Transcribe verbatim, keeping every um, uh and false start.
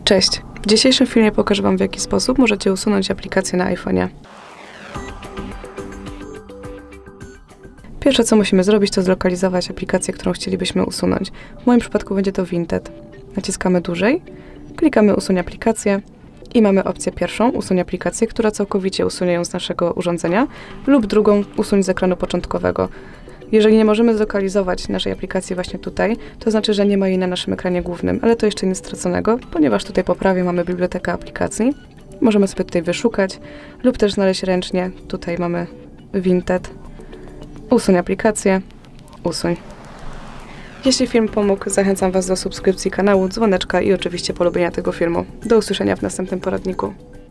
Cześć! W dzisiejszym filmie pokażę Wam, w jaki sposób możecie usunąć aplikację na iPhone'ie. Pierwsze, co musimy zrobić, to zlokalizować aplikację, którą chcielibyśmy usunąć. W moim przypadku będzie to Vinted. Naciskamy dłużej, klikamy usuń aplikację i mamy opcję pierwszą, usuń aplikację, która całkowicie usunie ją z naszego urządzenia, lub drugą, usuń z ekranu początkowego. Jeżeli nie możemy zlokalizować naszej aplikacji właśnie tutaj, to znaczy, że nie ma jej na naszym ekranie głównym, ale to jeszcze nic straconego, ponieważ tutaj po prawej mamy bibliotekę aplikacji. Możemy sobie tutaj wyszukać lub też znaleźć ręcznie. Tutaj mamy Vinted. Usuń aplikację, usuń. Jeśli film pomógł, zachęcam Was do subskrypcji kanału, dzwoneczka i oczywiście polubienia tego filmu. Do usłyszenia w następnym poradniku.